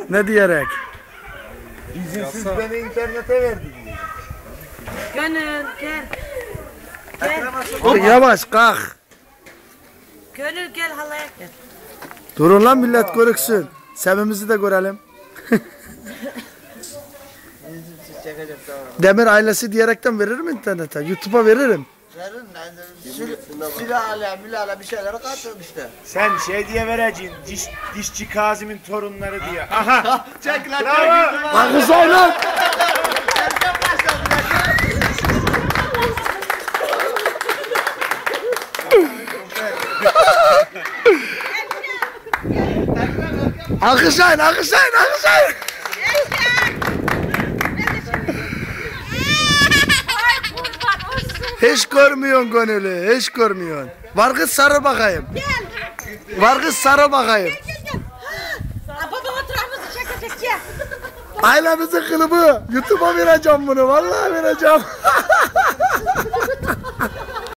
Ne diyerek? İzinsiz beni internete verdi. Gönül gel. Yavaş kalk. Gönül gel halaya gel. Durun lan millet görüksün. Sevimizi de görelim. Demir ailesi diyerekten veririm internete. YouTube'a veririm. Verin silahla milahla bir şeyler katın işte. Sen şey diye vereceksin, dişçi Kazım'ın torunları diye. Aha! Çek lan. Lan kız oğlum. Alkışlayın, alkışlayın, alkışlayın. Hiç görmüyorsun gönülü, hiç görmüyorsun. Var kız sarıl bakayım. Var kız sarıl bakayım. Baba oturamızı çekecek ya. Ailemizin kılıbı. YouTube'a vereceğim bunu, vallahi vereceğim.